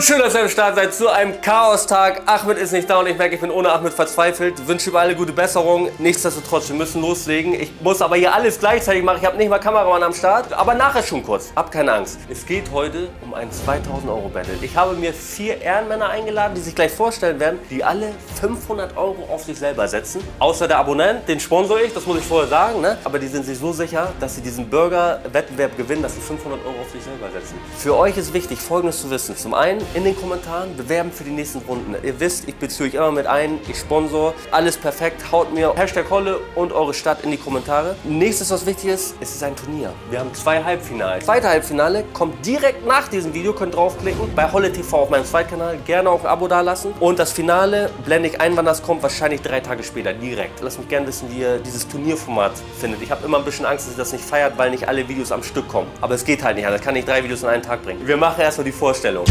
schön, dass ihr am Start seid zu einem Chaos-Tag. Ahmed ist nicht da und ich merke, ich bin ohne Ahmed verzweifelt. Wünsche ihm alle gute Besserung. Nichtsdestotrotz, wir müssen loslegen. Ich muss aber hier alles gleichzeitig machen. Ich habe nicht mal Kameramann am Start, aber nachher schon kurz. Hab keine Angst. Es geht heute um ein 2000 Euro Battle. Ich habe mir 4 Ehrenmänner eingeladen, die sich gleich vorstellen werden, die alle 500 Euro auf sich selber setzen. Außer der Abonnent, den sponsor ich, das muss ich vorher sagen, ne? Aber die sind sich so sicher, dass sie diesen Burger-Wettbewerb gewinnen, dass sie 500 Euro auf sich selber setzen. Für euch ist wichtig, Folgendes zu wissen. Zum einen in den Kommentaren bewerben für die nächsten Runden. Ihr wisst, ich beziehe euch immer mit ein, ich sponsor. Alles perfekt. Haut mir Hashtag Holle und eure Stadt in die Kommentare. Nächstes, was wichtig ist, es ist ein Turnier. Wir haben 2 Halbfinale. Das zweite Halbfinale kommt direkt nach diesem Video. Könnt draufklicken. Bei Holle TV auf meinem Zweitkanal. Gerne auch ein Abo dalassen. Und das Finale blende ich ein, wann das kommt. Wahrscheinlich 3 Tage später. Direkt. Lasst mich gerne wissen, wie ihr dieses Turnierformat findet. Ich habe immer ein bisschen Angst, dass ihr das nicht feiert, weil nicht alle Videos am Stück kommen. Aber es geht halt nicht. Das kann ich 3 Videos in einen Tag bringen. Wir machen erstmal die Vorstellung.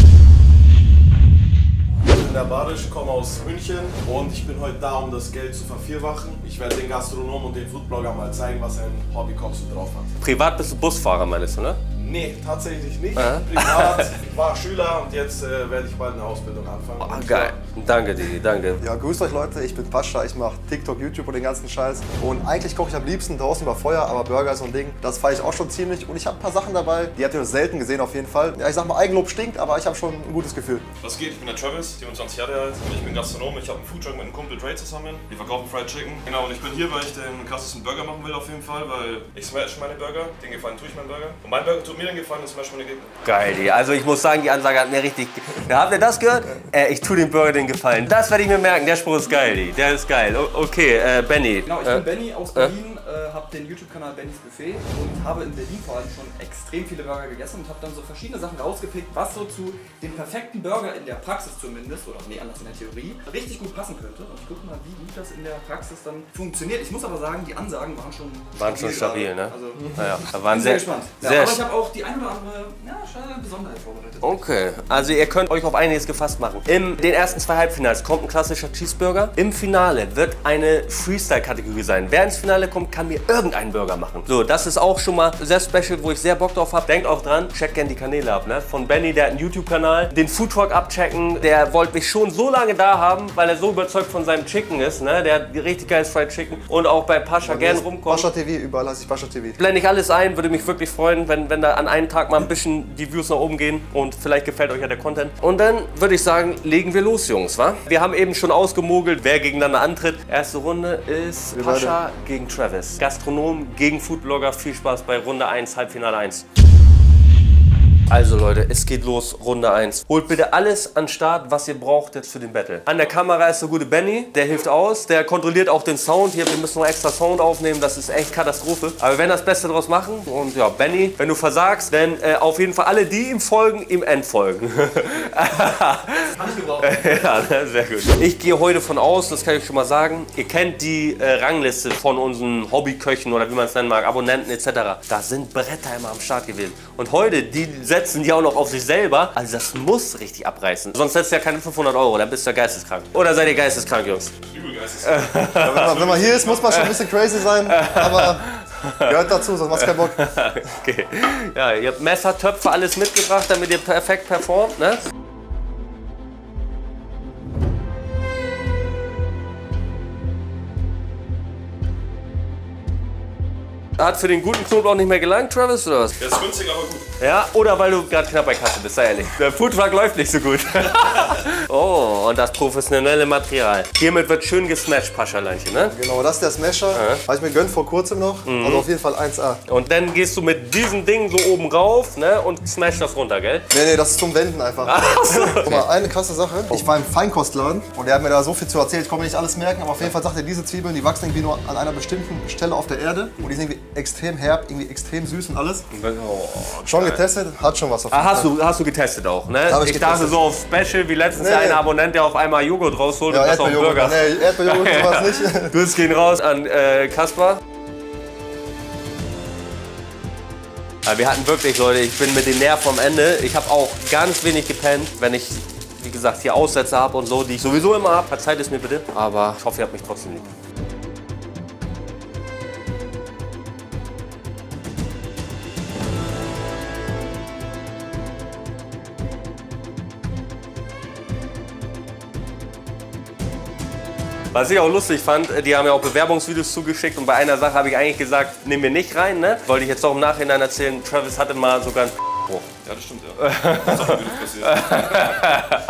Ich bin der Barisch, komme aus München und ich bin heute da, um das Geld zu vervierfachen. Ich werde den Gastronomen und den Foodblogger mal zeigen, was ein Hobbykoch so drauf hat. Privat bist du Busfahrer, meinst du, ne? Nee, tatsächlich nicht. Privat, ich war Schüler und jetzt werde ich bald eine Ausbildung anfangen. Oh, geil. Danke, Digi, danke. Ja, grüßt euch Leute, ich bin Pascha, ich mache TikTok, YouTube und den ganzen Scheiß. Und eigentlich koche ich am liebsten draußen über Feuer, aber Burger ist so ein Ding, das feiere ich auch schon ziemlich. Und ich habe ein paar Sachen dabei, die habt ihr selten gesehen auf jeden Fall. Ja, ich sag mal, Eigenlob stinkt, aber ich habe schon ein gutes Gefühl. Was geht? Ich bin der Travis, 27 Jahre alt und ich bin Gastronom. Ich habe einen Foodtruck mit einem Kumpel Dre zusammen. Wir verkaufen Fried Chicken. Genau, und ich bin hier, weil ich den krassesten Burger machen will auf jeden Fall, weil ich smash meine Burger. Den Gefallen tue ich meinen Burger. Und mein Burger tut mir den Gefallen und smash meine Gegner. Geil, die. Also ich muss sagen, die Ansage hat mir richtig... Ja, habt ihr das gehört? Ich tue dem Burger den Gefallen. Das werde ich mir merken. Der Spruch ist geil, die. Der ist geil. Okay, Benny. Genau, ich bin Benny aus Berlin, habe den YouTube-Kanal Bennys Buffet und habe in Berlin vor allem schon extrem viele Burger gegessen und habe dann so verschiedene Sachen rausgepickt, was so zu dem perfekten Burger in der Praxis zumindest, oder nee, anders in der Theorie, richtig gut passen könnte. Und ich gucke mal, wie gut das in der Praxis dann funktioniert. Ich muss aber sagen, die Ansagen waren schon stabil, ne? Also, ja, da waren bin sehr gespannt. Ja, sehr aber ich habe auch die ein oder andere Besonderheit vorbereitet. Okay, also ihr könnt euch auf einiges gefasst machen. In den ersten 2 Halbfinals kommt ein klassischer Cheeseburger. Im Finale wird eine Freestyle-Kategorie sein. Wer ins Finale kommt, kann mir irgendeinen Burger machen. So, das ist auch schon mal sehr special, wo ich sehr Bock drauf habe. Denkt auch dran, checkt gerne die Kanäle ab, ne? Von Benny, der hat einen YouTube-Kanal. Den Foodtruck abchecken, der wollte mich schon so lange da haben, weil er so überzeugt von seinem Chicken ist, ne? Der hat richtig geiles Fried Chicken. Und auch bei Pascha gerne rumkommen. Pascha TV, überall heißt ich Pascha TV. Blende ich alles ein, würde mich wirklich freuen, wenn da an einem Tag mal ein bisschen die Views nach oben gehen und vielleicht gefällt euch ja der Content. Und dann würde ich sagen, legen wir los, Jungs, wa? Wir haben eben schon ausgemogelt, wer gegeneinander antritt. Erste Runde ist Pascha gegen Travis. Gastronom gegen Foodblogger. Viel Spaß bei Runde 1, Halbfinale 1. Also Leute, es geht los, Runde 1. Holt bitte alles an Start, was ihr braucht jetzt für den Battle. An der Kamera ist der gute Benny, der hilft aus, der kontrolliert auch den Sound. Hier, wir müssen noch extra Sound aufnehmen, das ist echt Katastrophe. Aber wir werden das Beste draus machen. Und ja, Benny, wenn du versagst, dann auf jeden Fall alle, die ihm folgen, ihm entfolgen. Kann ich gebrauchen. Ja, sehr gut. Ich gehe heute von aus, das kann ich schon mal sagen, ihr kennt die Rangliste von unseren Hobbyköchen oder wie man es nennen mag, Abonnenten etc. Da sind Bretter immer am Start gewesen. Und heute, die setzen die auch noch auf sich selber. Also das muss richtig abreißen. Sonst setzt ihr ja keine 500 Euro, dann bist du ja geisteskrank. Oder seid ihr geisteskrank, Jungs? Übel geisteskrank. Ja, wenn man hier ist, muss man schon ein bisschen crazy sein, aber gehört dazu, sonst macht's keinen Bock. Okay. Ja, ihr habt Messer, Töpfe, alles mitgebracht, damit ihr perfekt performt, ne? Hat für den guten Knoblauch nicht mehr gelangt, Travis, oder was? Der ist günstig, aber gut. Ja, oder weil du gerade knapp bei Kasse bist, sei ehrlich. Der Foodtruck läuft nicht so gut. Oh, und das professionelle Material. Hiermit wird schön gesmashed, Paschaleinchen, ne? Genau, das ist der Smasher. Habe ich mir gönnt vor kurzem noch. Also auf jeden Fall 1A. Und dann gehst du mit diesem Ding so oben rauf, ne? Und smash das runter, gell? Nee, das ist zum Wenden einfach. Ach so. Guck mal, eine krasse Sache. Ich war im Feinkostladen und der hat mir da so viel zu erzählen. Ich konnte mir nicht alles merken, aber auf jeden Fall sagt er, diese Zwiebeln, die wachsen irgendwie nur an einer bestimmten Stelle auf der Erde. Und die sind irgendwie extrem herb, irgendwie extrem süß und alles. Oh, schon getestet, hat schon was auf jeden Fall. Hast du getestet auch, ne? Hab ich Ich dachte getestet. so auf Special, wie letztens der eine Abonnent, der auf einmal Joghurt rausholt Ja, und das auf den Erdbeerjoghurt. Burger. Nee, Erdbeerjoghurt war es nicht. Grüße gehen raus an Kaspar. Ja, wir hatten wirklich, Leute, ich bin mit den Nerven am Ende. Ich habe auch ganz wenig gepennt, wenn ich, wie gesagt, hier Aussätze habe und so, die ich sowieso immer habe. Verzeiht es mir bitte, aber ich hoffe, ihr habt mich trotzdem lieb. Was ich auch lustig fand, die haben ja auch Bewerbungsvideos zugeschickt und bei einer Sache habe ich eigentlich gesagt, nehmen wir nicht rein, ne? Wollte ich jetzt auch im Nachhinein erzählen, Travis hatte mal sogar einen Bruch. Ja, das stimmt, ja. Das ist auch wirklich passiert.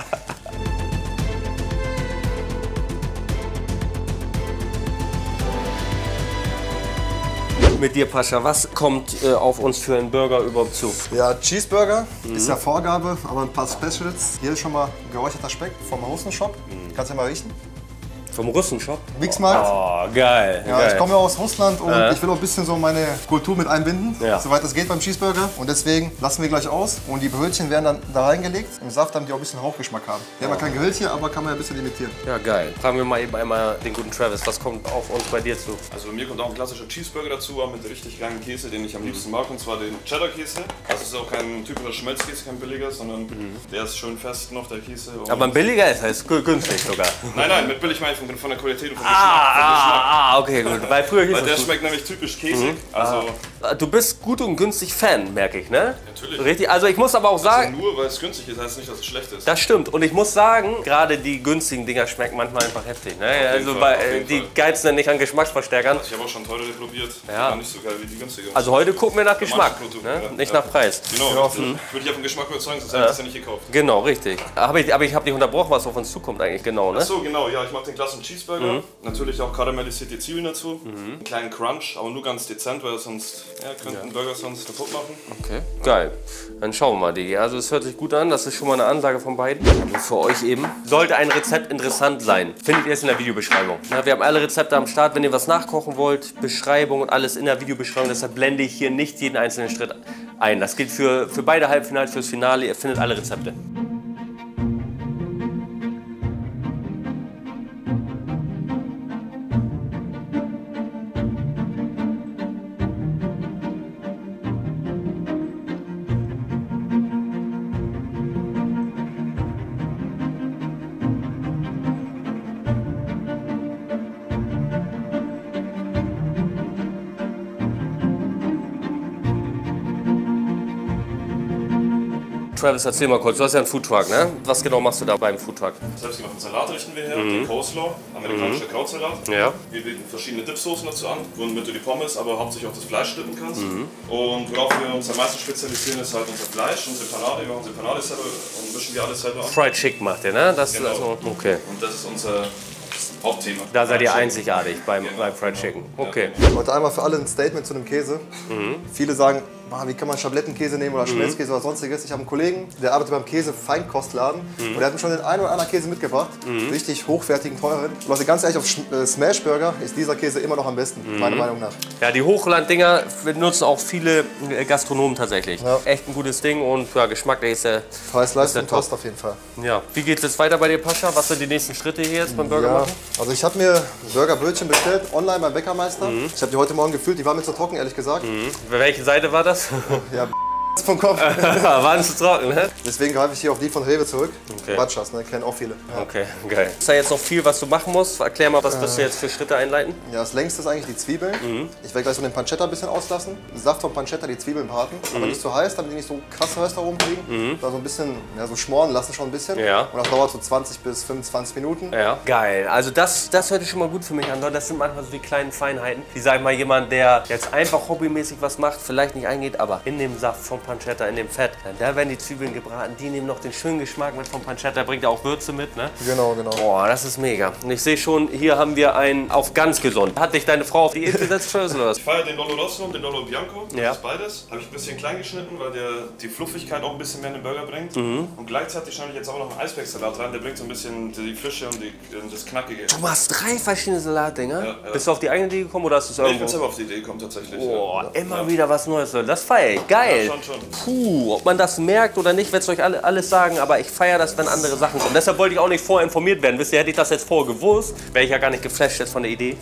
Mit dir, Pascha, was kommt auf uns für einen Burger überhaupt zu? Ja, Cheeseburger ist ja Vorgabe, aber ein paar Specials. Hier ist schon mal geräucherter Speck vom Russenshop. Kannst du ja mal riechen. Vom Russenshop? Mixmarkt. Oh, geil. Ja, geil. ich komme ja aus Russland und ich will auch ein bisschen so meine Kultur mit einbinden, Ja. soweit es geht beim Cheeseburger. Und deswegen lassen wir gleich aus und die Brötchen werden dann da reingelegt. Im Saft, damit die auch ein bisschen Hauchgeschmack haben. Wir haben ja kein Gehölz hier, aber kann man ja ein bisschen imitieren. Ja, geil. Fragen wir mal eben einmal den guten Travis, was kommt auf uns bei dir zu? Also bei mir kommt auch ein klassischer Cheeseburger dazu, aber mit richtig geilen Käse, den ich am liebsten mag, und zwar den Cheddar-Käse. Das ist auch kein typischer Schmelzkäse, kein billiger, sondern der ist schön fest noch, der Käse. Und Aber ein billiger ist, heißt günstig sogar. nein, mit billig meine ich von der Qualität und vom Geschmack. Okay, gut. Weil früher hieß Weil der es schmeckt nämlich typisch käsig. Also du bist gut und günstig Fan, merke ich, ne? Natürlich. Richtig. Also ich muss aber auch sagen, nur weil es günstig ist, heißt nicht, dass es schlecht ist. das stimmt. Und ich muss sagen, gerade die günstigen Dinger schmecken manchmal einfach heftig. Ne? Also Fall, bei, auf jeden die Fall. geizen nicht an Geschmacksverstärkern. Ich habe auch schon teurere probiert. Ja. War nicht so geil wie die günstige. Also heute gucken wir nach Geschmack, manche Produkte, ne? ja. Nicht Ja. nach Preis. Genau, richtig. Ich würde dich auf den Geschmack überzeugen, sonst hätte ich das ja nicht gekauft. Genau, richtig. Aber ich habe dich unterbrochen, was auf uns zukommt eigentlich genau, ne? Achso, genau, ja, ich mag den klassischen Cheeseburger. Natürlich auch karamellisierte Zwiebeln dazu. Einen kleinen Crunch, aber nur ganz dezent, weil sonst könnte ein Burger sonst kaputt machen. Okay, geil. Dann schauen wir mal, Digi. Also es hört sich gut an, das ist schon mal eine Ansage von beiden. Aber für euch eben, sollte ein Rezept interessant sein, findet ihr es in der Videobeschreibung. Ja, wir haben alle Rezepte am Start, wenn ihr was nachkochen wollt, Beschreibung und alles in der Videobeschreibung. Deshalb blende ich hier nicht jeden einzelnen Schritt ein. Das gilt für beide Halbfinals, fürs Finale. Ihr findet alle Rezepte. Travis, erzähl mal kurz, du hast ja einen Foodtruck, ne? Was genau machst du da beim Foodtruck? Selbstgemachten Salat richten wir her, den Coleslaw, amerikanischer Krautsalat. Ja. Wir bieten verschiedene Dipsoßen dazu an, womit du die Pommes, aber hauptsächlich auch das Fleisch dippen kannst. Und worauf wir uns am meisten spezialisieren, ist halt unser Fleisch, unsere Panade. Wir machen unsere Panade selber und mischen wir alles selber an. Fried Chicken macht ihr, ne? Das Genau. also, okay. Und das ist unser Hauptthema. Da seid ihr Fried einzigartig beim Genau. Fried Chicken. Okay. Heute einmal für alle ein Statement zu dem Käse. Viele sagen, wie kann man Schablettenkäse nehmen oder Schmelzkäse oder sonstiges. Ich habe einen Kollegen, der arbeitet beim Käse-Feinkostladen und der hat mir schon den einen oder anderen Käse mitgebracht. Richtig hochwertigen, teuren. Leute, ganz ehrlich, auf Smashburger ist dieser Käse immer noch am besten, meiner Meinung nach. Ja, die Hochlanddinger benutzen auch viele Gastronomen tatsächlich. Ja. Echt ein gutes Ding und ja, geschmacklich ist der. Preis-Leistung Ist der passt auf jeden Fall. Ja. Wie geht's jetzt weiter bei dir, Pascha? Was sind die nächsten Schritte hier jetzt beim Burger Ja, machen? also ich habe mir Burgerbrötchen bestellt, online beim Bäckermeister. Ich habe die heute Morgen gefüllt, die waren mir zu trocken, ehrlich gesagt. Welche Seite war das? Ja, vom Kopf. Waren zu trocken, ne? Deswegen greife ich hier auf die von Rewe zurück. Okay. Batschas, ne? Kennen auch viele. Ja. Okay, geil. Ist da jetzt noch viel, was du machen musst? Erklär mal, was wirst du jetzt für Schritte einleiten? Ja, das längste ist eigentlich die Zwiebeln. Ich werde gleich so den Pancetta ein bisschen auslassen. Den Saft vom Pancetta, die Zwiebeln braten. Aber nicht zu heiß, damit die nicht so krasse Röster rumkriegen. Da so ein bisschen, ja, so schmoren lassen schon ein bisschen. Ja. Und das dauert so 20 bis 25 Minuten. Ja. Geil. Also das hört sich schon mal gut für mich an. Das sind manchmal so die kleinen Feinheiten, die, sag ich mal, jemand, der jetzt einfach hobbymäßig was macht, vielleicht nicht eingeht, aber in dem Saft vom Pancetta, in dem Fett, da werden die Zwiebeln gebraten, die nehmen noch den schönen Geschmack mit vom Pancetta, bringt ja auch Würze mit, ne? Genau, genau. Boah, das ist mega. Und ich sehe schon, hier haben wir einen auf ganz gesund. Hat dich deine Frau auf Diät gesetzt, Travis, oder was? Ich feiere den Lollo Rosso und den Lollo Bianco, das Ja. ist beides. Habe ich ein bisschen klein geschnitten, weil der die Fluffigkeit auch ein bisschen mehr in den Burger bringt. Und gleichzeitig schneide ich jetzt auch noch einen Eisbergsalat rein, der bringt so ein bisschen die Frische und das Knackige. Du machst 3 verschiedene Salatdinger. Ja. Bist du auf die eigene Idee gekommen oder hast du es Ich bin irgendwo? selber auf die Idee gekommen tatsächlich. Boah, immer wieder was Neues. Das feiere ich. Geil. Ja, schon. Puh, ob man das merkt oder nicht, werde ich euch alles sagen, aber ich feiere das, wenn andere Sachen kommen. Deshalb wollte ich auch nicht vorher informiert werden. Wisst ihr, hätte ich das jetzt vorher gewusst, wäre ich ja gar nicht geflasht jetzt von der Idee.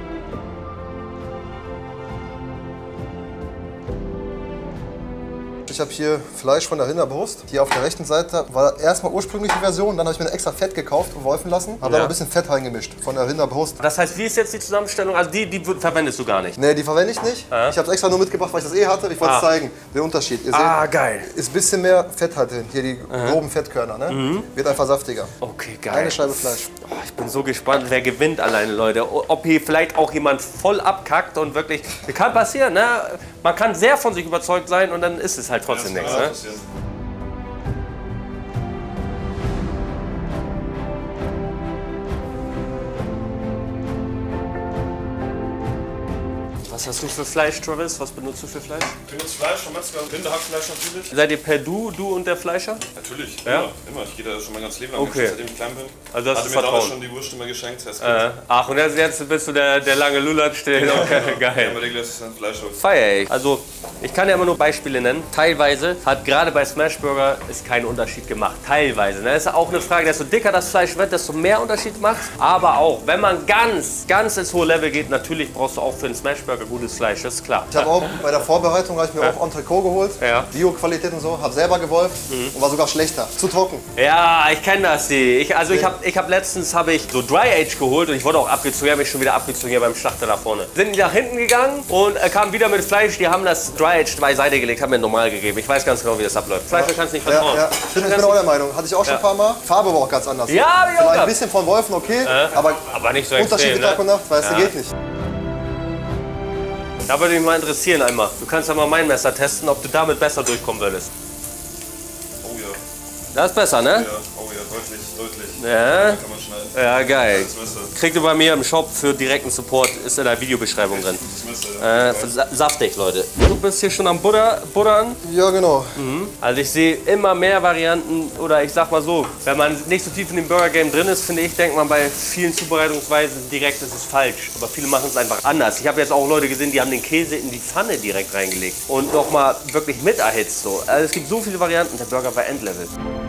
Ich Ich habe hier Fleisch von der Rinderbrust. Hier auf der rechten Seite war erstmal ursprünglich die Version, dann habe ich mir extra Fett gekauft und wolfen lassen. Habe da noch ein bisschen Fett reingemischt von der Rinderbrust. Das heißt, wie ist jetzt die Zusammenstellung? Also die verwendest du gar nicht? Nee, die verwende ich nicht. Ich habe es extra nur mitgebracht, weil ich das eh hatte. Ich wollte es zeigen, den Unterschied. Ihr seht, geil. ist ein bisschen mehr Fett halt drin. Hier die groben Fettkörner, ne? Wird einfach saftiger. Okay, geil. Eine Scheibe Fleisch. Oh, ich bin so gespannt, wer gewinnt alleine, Leute. Ob hier vielleicht auch jemand voll abkackt und wirklich... Das kann passieren, ne? Man kann sehr von sich überzeugt sein und dann ist es halt trotzdem nichts, ne? Was hast du für Fleisch, Travis? Was benutzt du für Fleisch? Ich benutze Fleisch vom Metzger, Rinderhackfleisch natürlich. Seid ihr per Du und der Fleischer? Natürlich, Ja? immer. Ich gehe da schon mein ganzes Leben lang, Okay. seitdem ich klein bin. Also das Hatte ist mir damals Vertrauen. schon die Wurst immer geschenkt. Das Ach, und jetzt bist du der lange Lulatsch, der... Okay, geil. aber regelt ist ein Fleisch auf. Feier ich. Also, ich kann ja immer nur Beispiele nennen. Teilweise hat gerade bei Smashburger ist kein Unterschied gemacht. Teilweise. Das ist auch eine Frage, desto dicker das Fleisch wird, desto mehr Unterschied macht. Aber auch, wenn man ganz ins hohe Level geht, natürlich brauchst du auch für einen Smashburger gutes Fleisch, das ist klar. Ich habe auch bei der Vorbereitung habe ich mir auch Entrecot geholt. Ja. Bio-Qualität und so. Habe selber gewolft und war sogar schlechter. Zu trocken. Ja, ich kenne das. Ich habe letztens so Dry Age geholt und ich wurde auch abgezogen. Ich habe mich schon wieder abgezogen hier beim Schlachter da vorne. Sind nach hinten gegangen und kamen wieder mit Fleisch. Die haben das Dry Age beiseite gelegt, haben mir normal gegeben. Ich weiß ganz genau, wie das abläuft. Fleisch, du kannst nicht vertrauen. Ja. Ich bin auch der Meinung. Hatte ich auch schon ein paar Mal. Farbe war auch ganz anders. Ja, hab ich auch Vielleicht ein gehabt. bisschen von Wolfen, okay. Aber nicht so Unterschied extrem, wie Tag ne? und Nacht, weißt du, geht nicht. Da würde mich mal interessieren einmal. Du kannst ja mal mein Messer testen, ob du damit besser durchkommen würdest. Oh ja, Das ist besser, ne? ja, oh ja, deutlich. Ja. Kann man schneiden. Ja, geil. Das Messer. Kriegt ihr bei mir im Shop für direkten Support, ist in der Videobeschreibung drin. Das Messer, ja. Saftig, Leute. Du bist hier schon am Buttern. Ja, genau. Also ich sehe immer mehr Varianten, oder ich sag mal so, wenn man nicht so tief in dem Burger-Game drin ist, finde ich, denkt man bei vielen Zubereitungsweisen direkt, ist es falsch. Aber viele machen es einfach anders. Ich habe jetzt auch Leute gesehen, die haben den Käse in die Pfanne direkt reingelegt und nochmal wirklich mit erhitzt. So. Also es gibt so viele Varianten, der Burger war Endlevel.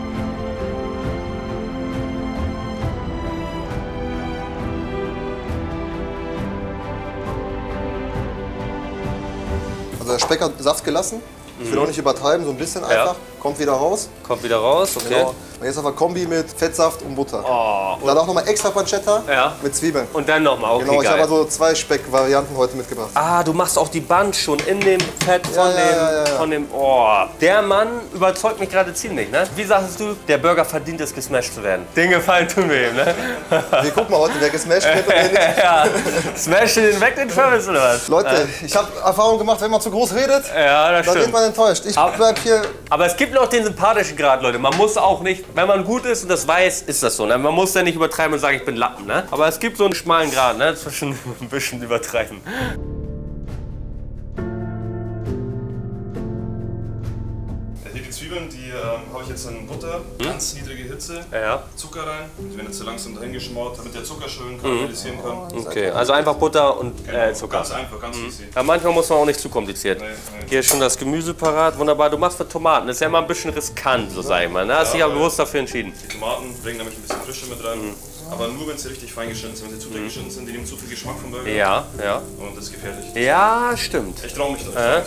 Also der Speck hat Saft gelassen. Ich will auch nicht übertreiben, so ein bisschen einfach. Kommt wieder raus. Kommt wieder raus, okay. Genau. Und jetzt einfach Kombi mit Fettsaft und Butter. Oh, Und dann auch nochmal extra Pancetta Ja. mit Zwiebeln. und dann nochmal, okay, Genau, ich habe geil. also 2 Speckvarianten heute mitgebracht. Ah, du machst auch die Band schon in dem Fett Ja. von dem. Oh, der Mann überzeugt mich gerade ziemlich, ne? Wie sagst du, der Burger verdient es, gesmashed zu werden? Den Gefallen tun wir ihm, ne? Wir gucken mal heute, wer gesmashed wird und wer nicht. Ja. Smash den weg, den Travis, oder was? Leute, ich habe Erfahrung gemacht, wenn man zu groß redet, Ja, das dann wird stimmt. man enttäuscht. Ich bleib hier. Aber es gibt noch den sympathischen Grad, Leute. Man muss auch nicht, wenn man gut ist und das weiß, ist das so. Ne? Man muss ja nicht übertreiben und sagen, ich bin Lappen, ne? Aber es gibt so einen schmalen Grad, ne? Zwischen ein bisschen übertreiben. Hier die Zwiebeln, die habe ich jetzt in Butter, ganz niedrige Hitze, Ja. Zucker rein. Die werden jetzt so langsam dahin geschmort, damit der Zucker schön karamellisieren kann. Okay, also einfach Butter und Zucker. Ganz einfach, ganz easy. Ja, manchmal muss man auch nicht zu kompliziert. Nee. Hier ist schon das Gemüse parat, wunderbar. Du machst für Tomaten, das ist ja immer ein bisschen riskant, so sag ich mal. Ne? Hast dich ja bewusst dafür entschieden. Die Tomaten bringen nämlich ein bisschen Frische mit rein. Aber nur, wenn sie richtig fein geschnitten sind. Wenn sie zu dick geschnitten sind, die nehmen zu viel Geschmack vom Burger. Ja. Und das ist gefährlich. Ja, stimmt. Ich traue mich da.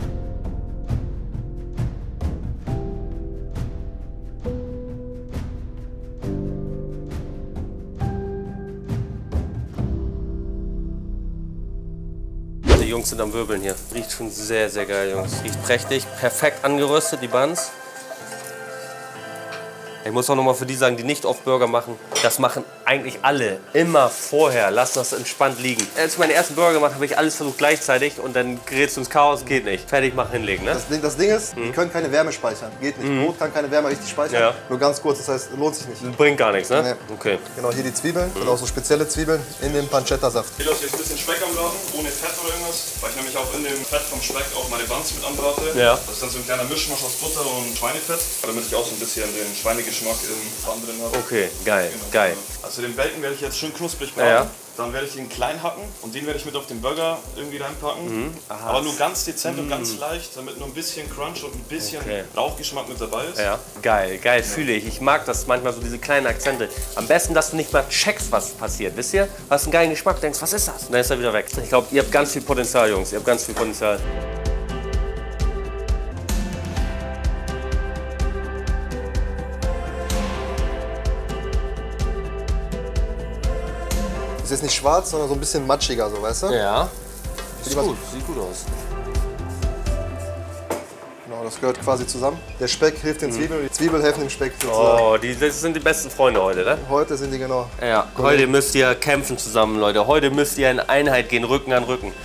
Die Jungs sind am Wirbeln hier. Riecht schon sehr, sehr geil, Jungs. Riecht prächtig, perfekt angeröstet, die Buns. Ich muss auch noch mal für die sagen, die nicht oft Burger machen, das machen eigentlich alle immer vorher. Lassen das entspannt liegen. Als ich meine ersten Burger gemacht habe, ich alles versucht gleichzeitig und dann gerätst du ins Chaos, geht nicht. Fertig machen, hinlegen, ne? Das Ding ist, die können keine Wärme speichern. Geht nicht. Brot kann keine Wärme richtig speichern. Ja. Nur ganz kurz, das heißt, lohnt sich nicht. Bringt gar nichts, ne? Nee. Okay. Genau, hier die Zwiebeln. Und auch so spezielle Zwiebeln in dem Pancetta-Saft. Ich lasse jetzt ein bisschen Speck am Braten, ohne Fett oder irgendwas. Weil ich nämlich auch in dem Fett vom Speck auch meine Buns mit anbrate. Ja. Das ist dann so ein kleiner Mischmasch aus Butter und Schweinefett. Damit ich auch so ein bisschen den Schweinegeschmack im Bun drin habe. Okay, geil, Genau. geil. Also den Bacon werde ich jetzt schön knusprig braten. Ja. Dann werde ich den klein hacken und den werde ich mit auf den Burger irgendwie reinpacken. Aber nur ganz dezent und ganz leicht, damit nur ein bisschen Crunch und ein bisschen Rauchgeschmack mit dabei ist. Ja, geil, geil, fühle ich. Ich mag das manchmal so, diese kleinen Akzente. Am besten, dass du nicht mal checkst, was passiert. Wisst ihr? Du hast einen geilen Geschmack, denkst, was ist das? Und dann ist er wieder weg. Ich glaube, ihr habt ganz viel Potenzial, Jungs. Ihr habt ganz viel Potenzial. jetzt nicht schwarz, sondern so ein bisschen matschiger, so, weißt du? Ja. Ist gut, sieht gut aus. Genau, das gehört quasi zusammen. Der Speck hilft den Zwiebeln, die Zwiebeln helfen dem Speck sozusagen. Oh, das sind die besten Freunde heute, ne? Heute sind die genau. Ja, heute müsst ihr kämpfen zusammen, Leute. Heute müsst ihr in Einheit gehen, Rücken an Rücken.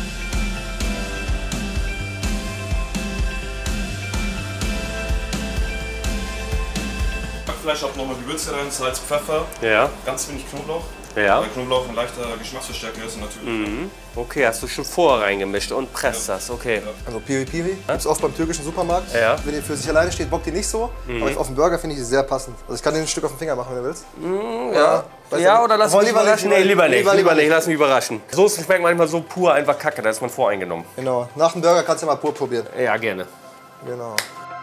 Backfleisch, auch nochmal Gewürze rein, Salz, Pfeffer, Ja. ganz wenig Knoblauch. Ja. Weil Knoblauch ein leichter Geschmacksverstärker ist und natürlich. Okay, hast du schon vorher reingemischt und presst das, okay. Also Piri Piri gibt's oft beim türkischen Supermarkt. Ja. Wenn ihr für sich alleine steht, bockt die nicht so. Aber auf dem Burger finde ich die sehr passend. Also ich kann den ein Stück auf den Finger machen, wenn du willst. Ja, Weißt ja du, oder lass aber mich lieber überraschen? nicht, Nee, lieber lieber nicht, lass mich überraschen. Soßen schmecken manchmal so pur einfach kacke, da ist man voreingenommen. Genau. Nach dem Burger kannst du ja mal pur probieren. Ja, gerne. Genau.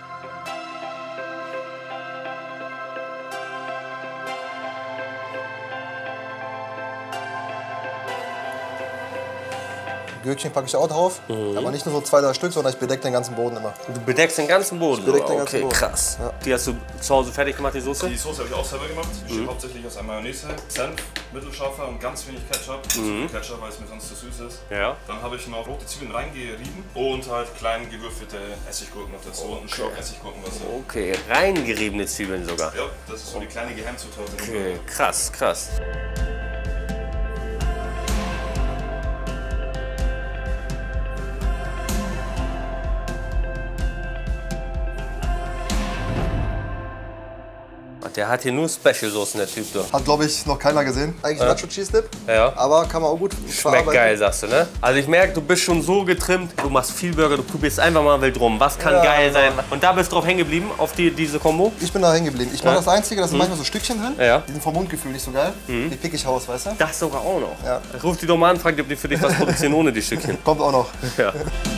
Gürkchen packe ich auch drauf, aber nicht nur so 2, 3 Stück, sondern ich bedecke den ganzen Boden immer. Du bedeckst den ganzen Boden. bedeck den sogar. ganzen Okay, Boden. krass. Ja. Die hast du zu Hause fertig gemacht, die Soße? Die Soße habe ich auch selber gemacht. Besteht hauptsächlich aus einer Mayonnaise, Senf, mittelscharfer und ganz wenig Ketchup. Ketchup, weil es mir sonst zu süß ist. Ja. Dann habe ich noch rote Zwiebeln reingerieben und halt klein gewürfelte Essiggurken noch dazu und einen Schluck Essiggurkenwasser. Okay, reingeriebene Zwiebeln sogar. Ja, das ist so die kleine Geheimzutat. Okay, krass, krass. Der hat hier nur Special-Soßen, der Typ da. Hat, glaube ich, noch keiner gesehen. Eigentlich Nacho Cheese Dip, Ja. aber kann man auch gut Schmeckt verarbeiten. geil, sagst du, ne? Also ich merke, du bist schon so getrimmt, du machst viel Burger, du probierst einfach mal wild rum. Was kann Ja, geil genau. sein? Und da bist du drauf hängen geblieben, auf diese Kombo? Ich bin da hängen geblieben. Ich mache Ja. das Einzige, da sind manchmal so Stückchen drin. Ja. Die sind vom Mundgefühl nicht so geil. Die pick ich raus, weißt du? Das sogar auch noch. Ja. Ruf die doch mal an, frag die, ob die für dich was produzieren ohne die Stückchen. Kommt auch noch. Ja.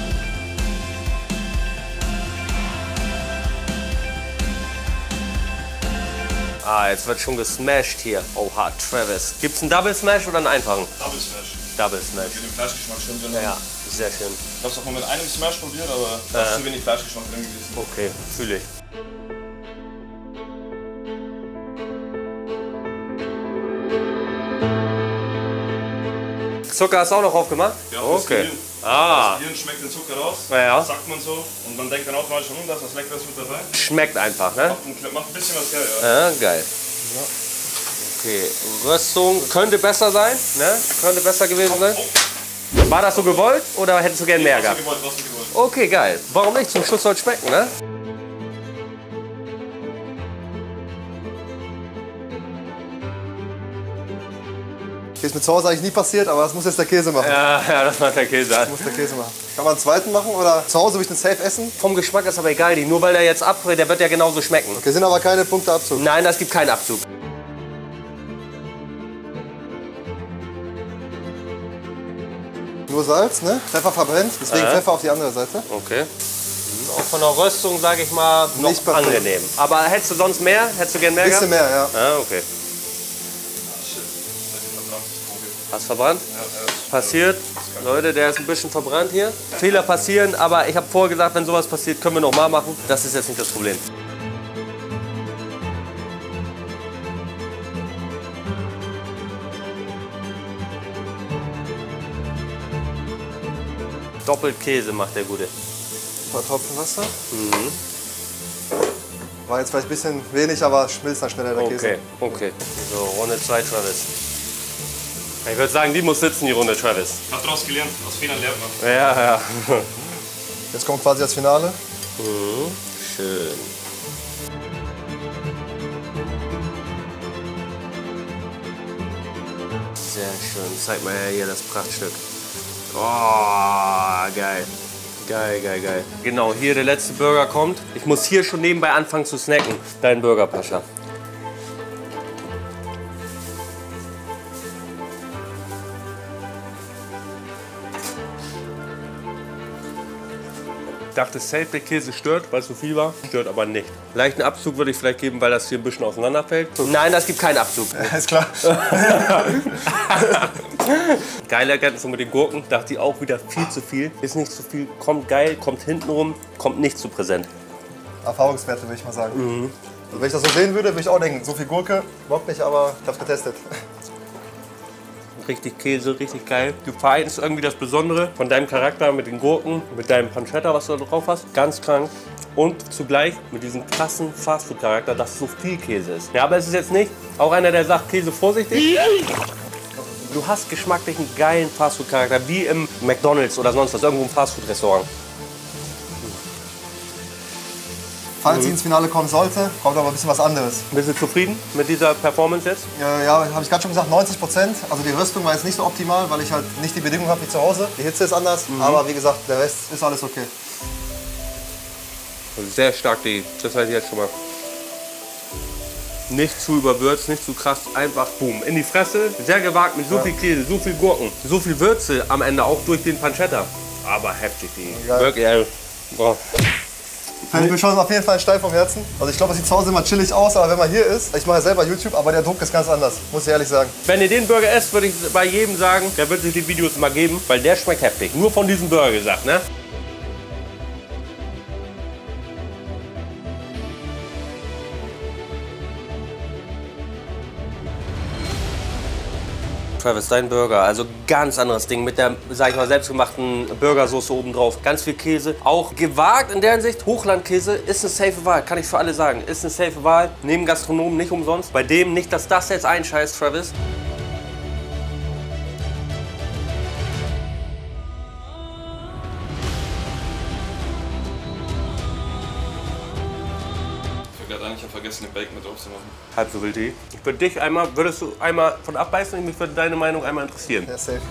Ah, jetzt wird schon gesmashed hier. Oha, Travis. Gibt's einen Double Smash oder einen einfachen? Double Smash. Double Smash. Für den Fleischgeschmack schön drin. Ja, sehr schön. Ich habe es auch mal mit einem Smash probiert, aber da ist zu wenig Fleischgeschmack drin gewesen. Okay, fühle ich. Zucker hast du auch noch aufgemacht? Ja, Okay. Das Ah, Gehirn schmeckt den Zucker raus, Ja. sagt man so. Und man denkt dann automatisch, da ist was Leckeres mit dabei. schmeckt einfach, ne? Macht ein bisschen was geil, ja. Ja, geil. Okay, Röstung könnte besser sein, ne? Könnte besser gewesen sein. War das so gewollt oder hättest du gern mehr Was du gehabt? gewollt, was du gewollt. Okay, geil. Warum nicht? Zum Schluss soll es schmecken, ne? Ist mir zu Hause eigentlich nie passiert, aber das muss jetzt der Käse machen. Ja, das macht der Käse an. Muss der Käse machen. Kann man einen zweiten machen oder zu Hause will ich den safe essen? Vom Geschmack ist aber egal, nur weil der jetzt abfällt, der wird ja genauso schmecken. Okay, sind aber keine Punkte Abzug. Nein, das gibt keinen Abzug. Nur Salz, ne? Pfeffer verbrennt, deswegen Pfeffer auf die andere Seite. Okay. Auch von der Röstung, sage ich mal, noch Nicht perfekt. angenehm. Aber hättest du sonst mehr? Hättest du gern mehr Bisschen gehabt? mehr, ja. Ah, okay. Hast verbrannt? Passiert. Leute, der ist ein bisschen verbrannt hier. Fehler passieren, aber ich habe vorher gesagt, wenn sowas passiert, können wir noch mal machen. Das ist jetzt nicht das Problem. Doppelt Käse macht der Gute. Ein paar Tropfen Wasser. War jetzt vielleicht ein bisschen wenig, aber schmilzt dann schneller der Käse. Okay, okay. So, Runde 2, Travis. Ich würde sagen, die muss sitzen, die Runde, Travis. Hab daraus gelernt, aus Fehlern lernt man. Ja, ja. Jetzt kommt quasi das Finale. Schön. Sehr schön. Zeig mal hier das Prachtstück. Oh, geil. Geil, geil, geil. Genau, hier der letzte Burger kommt. Ich muss hier schon nebenbei anfangen zu snacken. Dein Burger, Pascha. Ich dachte, safe der Käse stört, weil es so viel war. Stört aber nicht. Leichten Abzug würde ich vielleicht geben, weil das hier ein bisschen auseinanderfällt. Nein, das gibt keinen Abzug. Ist klar. Geile Ergänzung mit den Gurken. Dachte ich auch wieder viel zu viel. Ist nicht zu viel. Kommt geil, kommt hinten rum, kommt nicht zu präsent. Erfahrungswerte, würde ich mal sagen. Also wenn ich das so sehen würde, würde ich auch denken, so viel Gurke, bockt nicht, aber ich hab's getestet. richtig Käse, richtig geil. Du vereinst irgendwie das Besondere von deinem Charakter mit den Gurken, mit deinem Pancetta, was du da drauf hast. Ganz krank. Und zugleich mit diesem krassen Fastfood-Charakter, dass so viel Käse ist. Ja, aber es ist jetzt nicht auch einer, der sagt, Käse vorsichtig. Du hast geschmacklich einen geilen Fastfood-Charakter, wie im McDonald's oder sonst was, irgendwo im Fastfood-Restaurant. Falls ich ins Finale kommen sollte, kommt aber ein bisschen was anderes. Bist du zufrieden mit dieser Performance jetzt? Ja, habe ich gerade schon gesagt, 90%. Also die Rüstung war jetzt nicht so optimal, weil ich halt nicht die Bedingungen habe wie zu Hause. Die Hitze ist anders, aber wie gesagt, der Rest ist alles okay. Sehr stark, die. Das weiß ich jetzt schon mal. Nicht zu überwürzt, nicht zu krass, einfach boom, in die Fresse. Sehr gewagt mit so viel Käse, so viel Gurken, so viel Würze am Ende auch durch den Pancetta. Aber heftig, die. Geil. Wirklich, boah. Fällt mir schon auf jeden Fall steil vom Herzen. Also ich glaube, es sieht zu Hause immer chillig aus, aber wenn man hier ist, ich mache ja selber YouTube, aber der Druck ist ganz anders, muss ich ehrlich sagen. Wenn ihr den Burger esst, würde ich bei jedem sagen, der wird sich die Videos mal geben, weil der schmeckt heftig. Nur von diesem Burger gesagt, ne? Travis, dein Burger, also ganz anderes Ding mit der, sag ich mal, selbstgemachten Burgersoße oben drauf. Ganz viel Käse, auch gewagt in der Hinsicht. Hochlandkäse ist eine safe Wahl, kann ich für alle sagen. Ist eine safe Wahl, neben Gastronomen nicht umsonst. Bei dem nicht, dass das jetzt einscheißt, Travis. Ich habe vergessen, den Bacon mit drauf zu machen. Halb so wild, die. Ich würde dich einmal, würdest du einmal von abbeißen? Mich würde deine Meinung einmal interessieren. Ja, safe.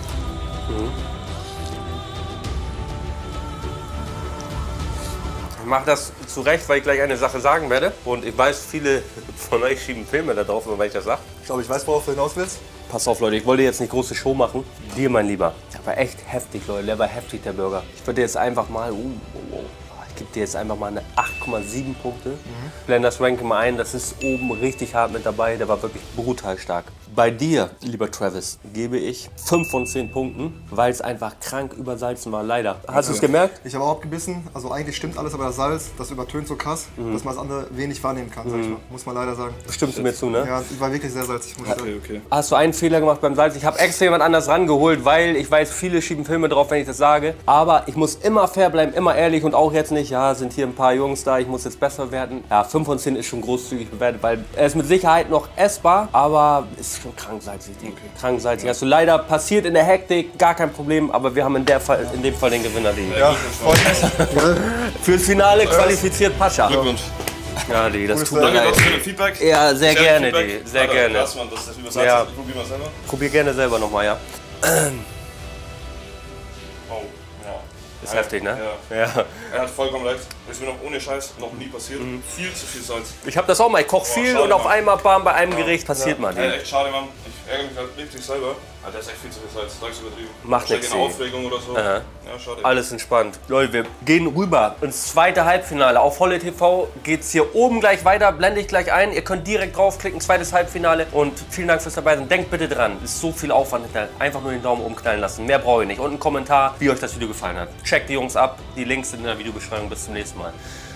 Ich mache das zurecht, weil ich gleich eine Sache sagen werde. Und ich weiß, viele von euch schieben Filme da drauf, wenn ich das sage. Ich glaube, ich weiß, worauf du hinaus willst. Pass auf, Leute, ich wollte jetzt nicht große Show machen. Dir, mein Lieber. Der war echt heftig, Leute. Der war heftig, der Burger. Ich würde jetzt einfach mal... Ich gebe dir jetzt einfach mal eine 8,7 Punkte. Blend das Ranking mal ein, das ist oben richtig hart mit dabei. Der war wirklich brutal stark. Bei dir, lieber Travis, gebe ich 5 von 10 Punkten, weil es einfach krank übersalzen war, leider. Hast du es gemerkt? Ich habe auch abgebissen. Also eigentlich stimmt alles, aber das Salz, das übertönt so krass, dass man das andere wenig wahrnehmen kann, sag ich mal. Muss man leider sagen. Stimmst du mir zu, ne? Ja, ich war wirklich sehr salzig, muss ich sagen. Okay. Hast du einen Fehler gemacht beim Salz? Ich habe extra jemand anders rangeholt, weil ich weiß, viele schieben Filme drauf, wenn ich das sage. Aber ich muss immer fair bleiben, immer ehrlich und auch jetzt nicht, ja, sind hier ein paar Jungs da, ich muss jetzt besser werden. Ja, 5 von 10 ist schon großzügig bewertet, weil er ist mit Sicherheit noch essbar, aber ist schon krank salzig. Krank salzig. Also leider passiert in der Hektik, gar kein Problem, aber wir haben in dem Fall den Gewinner liegen. Ja, freut mich. Fürs Finale qualifiziert Pascha. Glückwunsch. Ja, die, das tut mir Danke leid. für das Feedback. Ja, sehr gerne, Feedback. die. Sehr Alter, gerne. Krass, Mann, das ist übersalzt. Ja. Ich probier mal selber. Probier gerne selber nochmal, ja. Oh, ja. Ist heftig, ne? Ja. Ja. Er hat vollkommen recht. Das ist mir noch ohne Scheiß noch nie passiert. Viel zu viel Salz. Ich habe das auch mal. Ich koche viel schade, und auf Mann. einmal bam, bei einem Gericht passiert mal. Echt schade, Mann. Ich ärgere mich halt richtig selber. Alter, das ist echt viel zu viel Salz. Sag's übertrieben. Macht Wahrscheinlich nix, eine ey. Aufregung oder so. Aha. Ja, schade. Alles entspannt. Leute, wir gehen rüber ins zweite Halbfinale. Auf Holle TV geht's hier oben gleich weiter. Blende ich gleich ein. Ihr könnt direkt draufklicken. Zweites Halbfinale. Und vielen Dank fürs dabei sein. Denkt bitte dran. Es ist so viel Aufwand hinter. Einfach nur den Daumen oben knallen lassen. Mehr brauche ich nicht. Und einen Kommentar, wie euch das Video gefallen hat. Checkt die Jungs ab. Die Links sind in der Videobeschreibung. Bis zum nächsten Mal.